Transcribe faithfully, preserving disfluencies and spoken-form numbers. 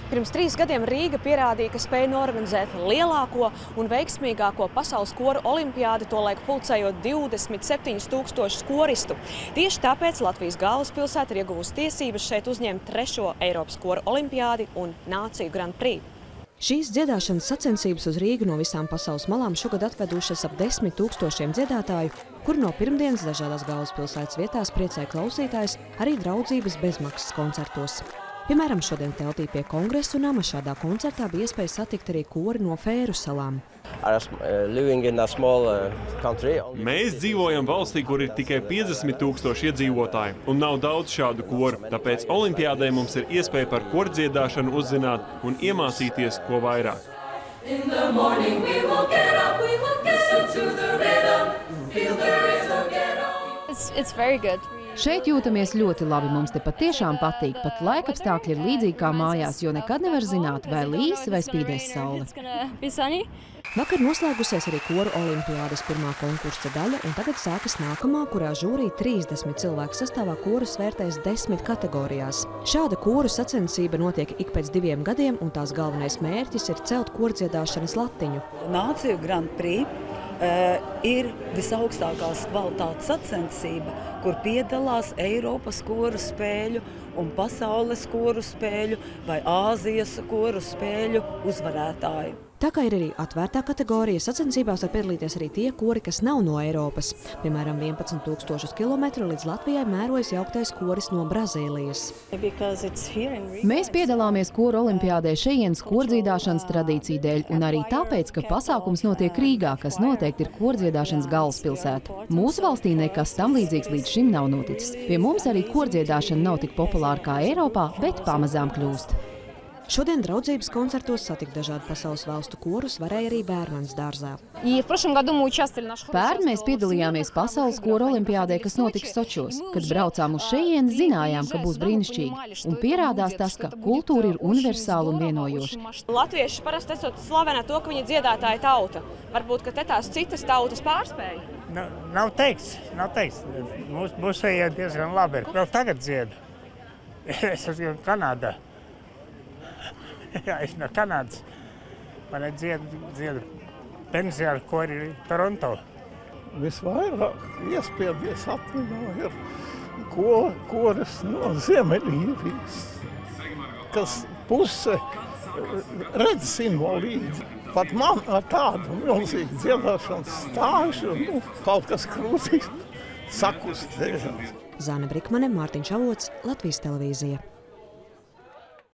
Pirms trīs gadiem Rīga pierādīja, ka spēja norganizēt lielāko un veiksmīgāko pasaules koru olimpiādi, tolaik pulcējot divdesmit septiņus tūkstošus koristu. Tieši tāpēc Latvijas galvaspilsēta ir ieguvusi tiesības šeit uzņemt trešo Eiropas koru olimpiādi un Nāciju Grand Prix. Šīs dziedāšanas sacensības uz Rīgu no visām pasaules malām šogad atvedušas ap desmit tūkstošiem dziedātāju, kur no pirmdienas dažādās galvaspilsētas vietās priecē klausītājs arī draudzības bezmaksas koncertos. Piemēram, šodien teltī pie Kongresu nama šādā koncertā bija iespēja satikt arī kori no Fēru salām. Mēs dzīvojam valstī, kur ir tikai piecdesmit tūkstoši iedzīvotāji, un nav daudz šādu koru. Tāpēc olimpiādē mums ir iespēja par kordziedāšanu uzzināt un iemācīties ko vairāk. It's, it's very good. Šeit jūtamies ļoti labi, mums te patiešām patīk, pat laikapstākļi ir līdzīgi kā mājās, jo nekad nevar zināt, vai līs vai spīdēs saule. Vakar noslēgusies arī koru olimpiādes pirmā konkursa daļa, un tagad sākas nākamā, kurā žūrī trīsdesmit cilvēku sastāvā korus vērtēs desmit kategorijās. Šāda koru sacensība notiek ik pēc diviem gadiem, un tās galvenais mērķis ir celt kordziedāšanas latiņu. Nāciju Grand Prix uh, ir visaugstākās kvalitātes sacensība, kur piedalās Eiropas koru spēļu un pasaules koru spēļu vai Āzijas koru spēļu uzvarētāji. Tā kā ir arī atvērtā kategorija, sacensībās var piedalīties arī tie kori, kas nav no Eiropas. Piemēram, vienpadsmit tūkstošus kilometru līdz Latvijai mērojas jauktais koris no Brazīlijas. Mēs piedalāmies koru olimpiādē šejienes kordziedāšanas tradīciju dēļ, un arī tāpēc, ka pasākums notiek Rīgā, kas noteikti ir kordziedāšanas galvaspilsēta. Mūsu valstī nekas tam līdzīgs līdz šim nav noticis. Pie mums arī kordziedāšana nav tik populāra kā Eiropā, bet pamazām kļūst. Šodien draudzības koncertos satikt dažādu pasaules valstu korus varēja arī Bērmanas dārzā. Pērn mēs piedalījāmies pasaules koru olimpiādē, kas notiks Sočos. Kad braucām uz šejieni, zinājām, ka būs brīnišķīgi. Un pierādās tas, ka kultūra ir universāla un vienojoša. Latvieši parasti esot slavena to, ka viņi dziedātāja tauta. Varbūt, ka te tās citas tautas pārspēja? Nav, nav teiks, nav teiks. Mūs, mūsu šejieni diezgan labi ir. Vēl tagad dziedu. Es esmu Kanādā. Jā, es no Kanādas. Man ir dziedu, dziedu pensiāru kori Toronto. Visvairāk iespiedies atmiņā ir ko, koris no Ziemeļīrijas, kas puse redzes invalīdi. Pat man ar tādu milzīgu dziedāšanas stāžu, nu, kaut kas krūtīs sakustējās. Zane Brikmane, Mārtiņš Avots, Latvijas televīzija.